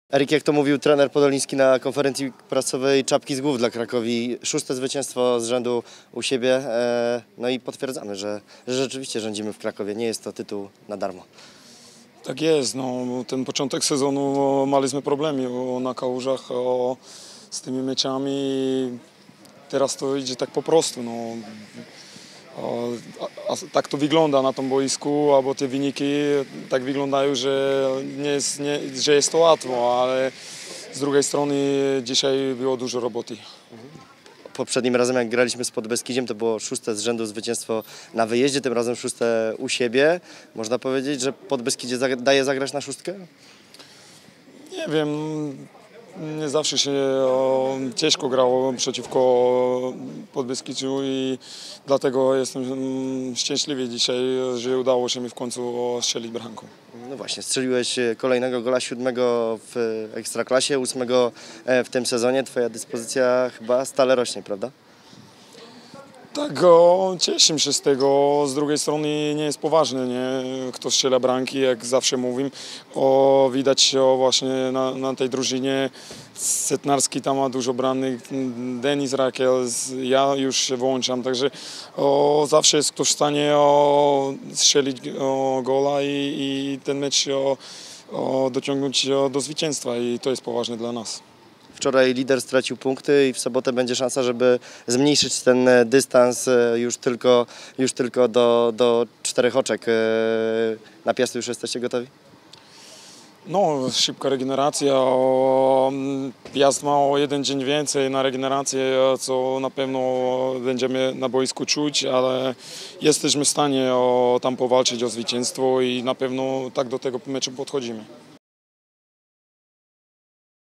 Erik, jak to mówił trener Podoliński na konferencji prasowej, czapki z głów dla Krakowi. 6. zwycięstwo z rzędu u siebie. No i potwierdzamy, że rzeczywiście rządzimy w Krakowie. Nie jest to tytuł na darmo. Tak jest, no, ten początek sezonu mieliśmy problemy na kałużach z tymi meczami. Teraz to idzie tak po prostu. No. A tak to wygląda na tym boisku, albo te wyniki tak wyglądają, że jest to łatwo, ale z drugiej strony dzisiaj było dużo roboty. Poprzednim razem, jak graliśmy z Podbeskidziem, to było 6. z rzędu zwycięstwo na wyjeździe, tym razem 6. u siebie. Można powiedzieć, że Podbeskidzie daje zagrać na 6? Nie wiem, nie zawsze się ciężko grało przeciwko Podbeskidziu i dlatego jestem szczęśliwy dzisiaj, że udało się mi w końcu strzelić bramką. No właśnie, strzeliłeś kolejnego gola, 7. w Ekstraklasie, 8. w tym sezonie. Twoja dyspozycja chyba stale rośnie, prawda? Tak, cieszę się z tego. Z drugiej strony nie jest poważne, nie? Kto strzela bramki, jak zawsze mówię. Widać właśnie na tej drużynie. Setnarski tam ma dużo branych, Denis Rakel, ja już się włączam, także zawsze jest ktoś w stanie strzelić gola i ten mecz dociągnąć do zwycięstwa i to jest poważne dla nas. Wczoraj lider stracił punkty i w sobotę będzie szansa, żeby zmniejszyć ten dystans już tylko do 4 oczek. Na Piasty już jesteście gotowi? No, szybka regeneracja. Piast ma o 1 dzień więcej na regenerację, co na pewno będziemy na boisku czuć, ale jesteśmy w stanie tam powalczyć o zwycięstwo i na pewno tak do tego meczu podchodzimy.